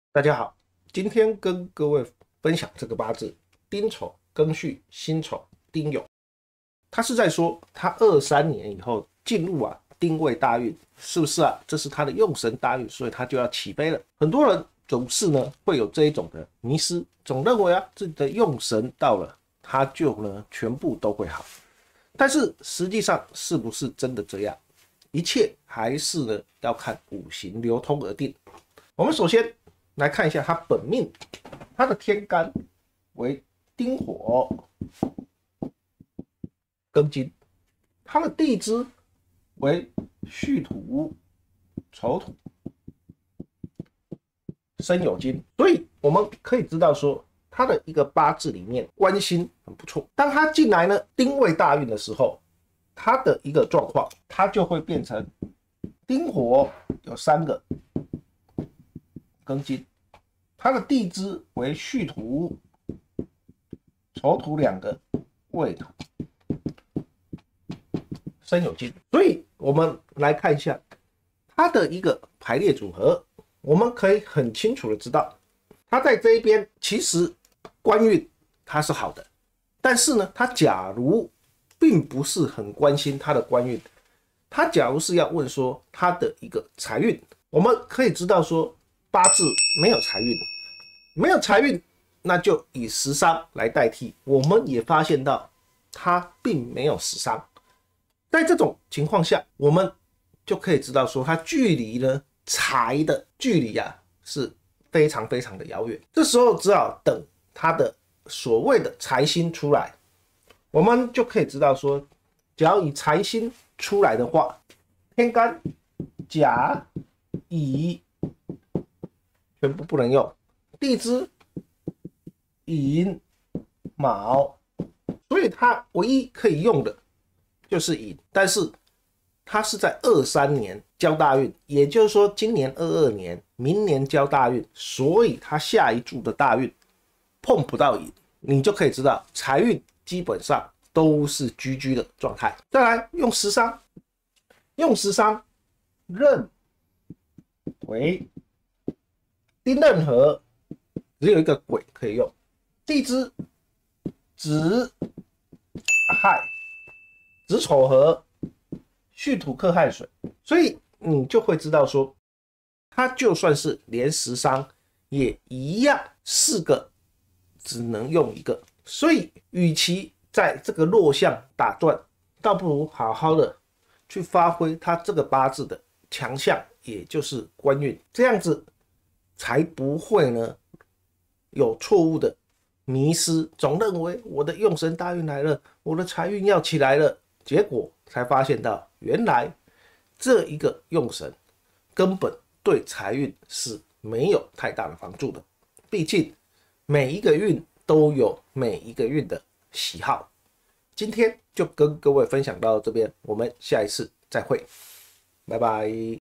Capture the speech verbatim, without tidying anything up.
大家好，今天跟各位分享这个八字丁丑、庚戌、辛丑、丁酉，他是在说他二三年以后进入啊丁未大运，是不是啊？这是他的用神大运，所以他就要起飞了。很多人总是呢会有这一种的迷失，总认为啊自己的用神到了，他就呢全部都会好。但是实际上是不是真的这样？一切还是呢要看五行流通而定。我们首先来看一下他本命，他的天干为丁火、庚金，他的地支为戌土、丑土、申酉金，所以我们可以知道说，他的一个八字里面官星很不错。当他进来呢丁未大运的时候，他的一个状况，他就会变成丁火有三个庚金。它的地支为戌土、丑土两个，未土、申酉金。所以我们来看一下它的一个排列组合，我们可以很清楚的知道，它在这一边其实官运它是好的，但是呢，它假如并不是很关心它的官运，它假如是要问说它的一个财运，我们可以知道说八字没有财运。没有财运，那就以食伤来代替。我们也发现到，他并没有食伤。在这种情况下，我们就可以知道说，他距离呢财的距离啊是非常非常的遥远。这时候只好等他的所谓的财星出来，我们就可以知道说，只要以财星出来的话，天干、甲、乙全部不能用。地支寅、卯，所以它唯一可以用的就是寅，但是它是在二三年交大运，也就是说今年二二年，明年交大运，所以它下一柱的大运碰不到寅，你就可以知道财运基本上都是居居的状态。再来用食伤，用食伤壬癸丁壬合。只有一个癸可以用，地支子亥子丑合，戌土克亥水，所以你就会知道说，它就算是连食伤也一样，四个只能用一个，所以与其在这个弱项打转，倒不如好好的去发挥它这个八字的强项，也就是官运，这样子才不会呢有错误的迷失，总认为我的用神大运来了，我的财运要起来了，结果才发现到原来这一个用神根本对财运是没有太大的帮助的。毕竟每一个运都有每一个运的喜好。今天就跟各位分享到这边，我们下一次再会，拜拜。